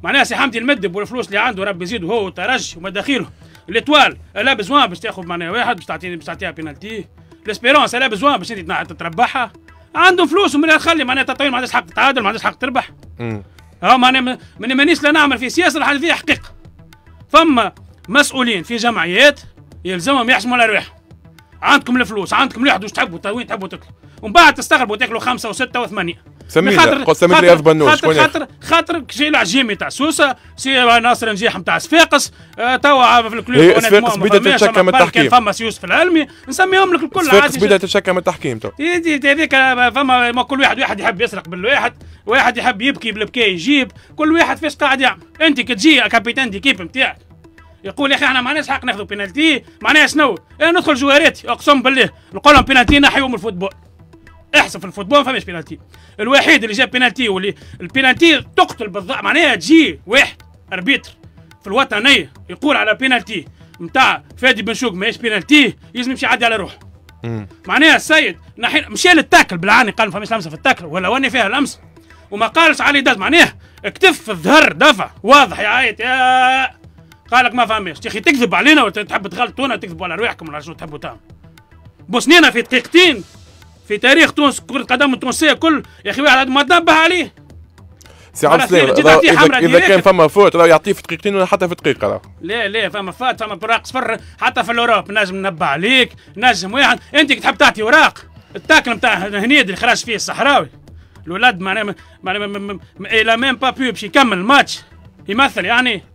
معناها سي حمدي المدب والفلوس اللي عنده ربي يزيده هو والترجي ومداخيله. الاتوال لا بزوان باش تاخذ معناها واحد باش تعطيها بينالتي. الاسبيرونس لا بزوان باش انت تربحها. عندهم فلوس ومن تخلي معناها تطويل ما عندهاش حق تتعادل ما عندهاش حق تربح. معناها مانيش لا نعمل في سياسه راح فيها حقيقه. فما مسؤولين في جمعيات يلزمهم يحسموا الارواح. عندكم الفلوس عندكم الواحد واش تحبوا وين تحبوا تاكلوا ومن بعد تستغربوا تاكلوا 5 و6 و8. سمي لي اذبنوش خاطر شي العجيمي تاع سوسه سي ناصر نجيح نتاع صفاقس توا في الكلوب صفاقس بدات تتشكى من التحكيم. فما يوسف العلمي نسميهم لك الكل عادي. صفاقس بدات تتشكى من التحكيم تو. هذيك فما كل واحد يحب يسرق بالواحد واحد يحب يبكي بالبكاء يجيب كل واحد فاش قاعد يعمل. انت كي تجي كابيتان ديكيب نتاعك يقول يا اخي احنا ما عندناش حق ناخذوا بينالتي معناها شنو؟ ندخل جواراتي اقسم بالله نقول لهم بينالتي نحيهم من الفوتبول. احسب في الفوتبول ما فماش بينالتي. الوحيد اللي جاب بينالتي واللي البينالتي تقتل بالضبط معناها تجي واحد اربيتر في الوطنيه يقول على بينالتي نتاع فادي بن شوق ماهيش بينالتي يلزم يمشي يعدي على روحه. معناها السيد مشى للتاكل بالعاني قال ما فماش لمسه في التاكل ولا واني فيها لمسه وما قالش علي داز معناها اكتف في الظهر دفع واضح يا عيط يا قال لك ما فهمش يا اخي تكذب علينا ولا تحب تغلطونا تكذبوا على رواحكم ولا شنو تحبوا تعملوا. بوسنينا في دقيقتين في تاريخ تونس كرة القدم التونسية كل يا اخي واحد ما تنبه عليه. سي عبد السلام اذا كان فما فوت راه يعطيه في دقيقتين ولا حتى في دقيقة راه. لا فما فات فما براق صفر حتى في الاوروب نجم ننبه عليك نجم واحد انت كي تحب تعطي وراق التاكل نتاع هنيد اللي خرج فيه الصحراوي الولاد معناها لا ميم با بو باش يكمل الماتش يمثل يعني